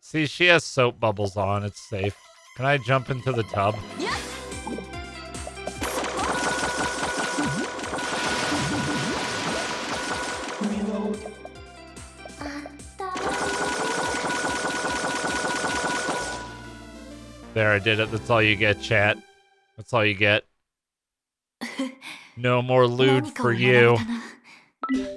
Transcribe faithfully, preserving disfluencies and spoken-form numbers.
See, she has soap bubbles on. It's safe. Can I jump into the tub? There, I did it. That's all you get, chat. That's all you get. No more lewd for you.